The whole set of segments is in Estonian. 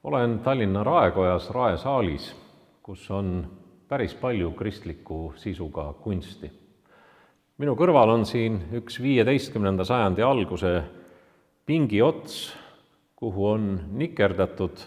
Olen Tallinna Raekojas Raesaalis, kus on päris palju kristliku sisuga kunsti. Minu kõrval on siin üks 15. sajandi alguse pingiots, kuhu on nikerdatud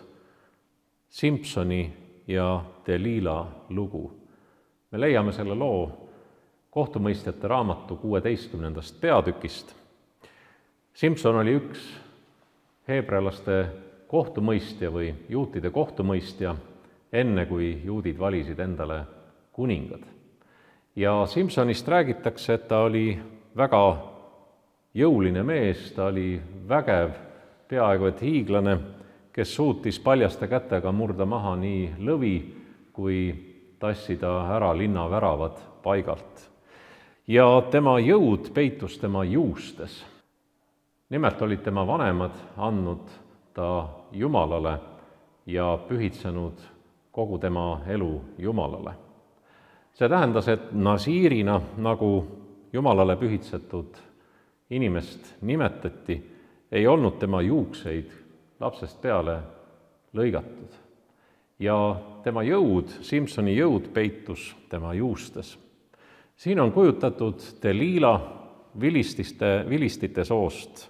Simsoni ja Delila lugu. Me leiame selle loo kohtumõistjate raamatu 16. peatükist. Simson oli üks heebrealaste kohtumõistja või juutide kohtumõistja, enne kui juudid valisid endale kuningad. Ja Simsonist räägitakse, et ta oli väga jõuline mees, ta oli vägev, peaaegu et hiiglane, kes suutis paljaste kätega murda maha nii lõvi kui tassida ära linnaväravad paigalt. Ja tema jõud peitus tema juustes. Nimelt olid tema vanemad andnud ta Jumalale ja pühitsenud kogu tema elu Jumalale. See tähendas, et nasiirina, nagu Jumalale pühitsetud inimest nimetati, ei olnud tema juukseid lapsest peale lõigatud. Ja tema jõud, Simsoni jõud peitus tema juustes. Siin on kujutatud Delila vilistite soost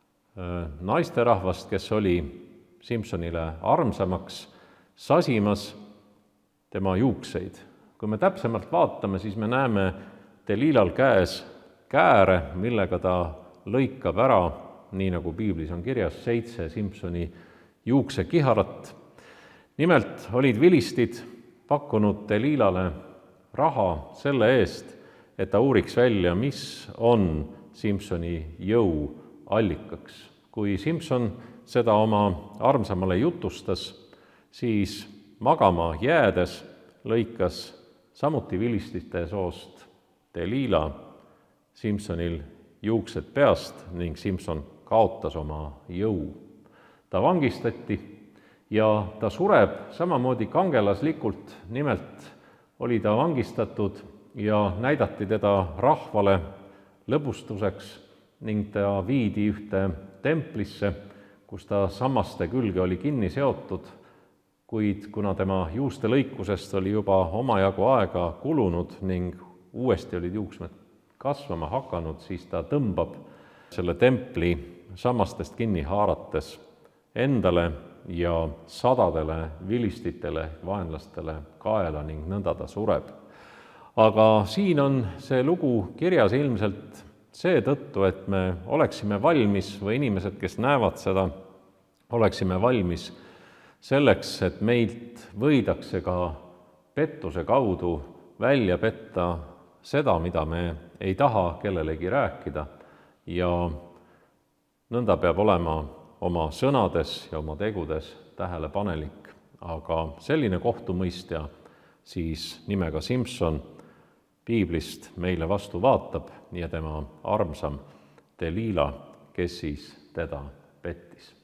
naisterahvast, kes oli Simsonile armsamaks, sasimas tema juukseid. Kui me täpsemalt vaatame, siis me näeme Delilal käes kääre, millega ta lõikab ära, nii nagu piiblis on kirjas, 7 Simsoni juuksekiharat. Nimelt olid vilistid pakkunud Delilale raha selle eest, et ta uuriks välja, mis on Simsoni jõu allikaks. Kui Simson seda oma armsamale jutustas, siis magama jäädes lõikas samuti vilistite soost Delila Simsonil juuksed peast ning Simson kaotas oma jõu. Ta vangistati ja ta sureb samamoodi kangelaslikult, nimelt oli ta vangistatud ja näidati teda rahvale lõbustuseks ning ta viidi ühte templisse, kus ta sammaste külge oli kinni seotud, kuid kuna tema juuste lõikusest oli juba omajagu aega kulunud ning uuesti olid juuksmed kasvama hakanud, siis ta tõmbab selle templi sammastest kinni haarates endale ja sadadele vilistitele, vaenlastele kaela ning nõnda ta sureb. Aga siin on see lugu kirjas ilmselt seetõttu, et me oleksime valmis või inimesed, kes näevad seda, oleksime valmis selleks, et meilt võidakse ka pettuse kaudu välja petta seda, mida me ei taha kellelegi rääkida, ja nõnda peab olema oma sõnades ja oma tegudes tähelepanelik. Aga selline kohtumõistja siis nimega Simson piiblist meile vastu vaatab ja tema armsam Delila, kes siis teda pettis.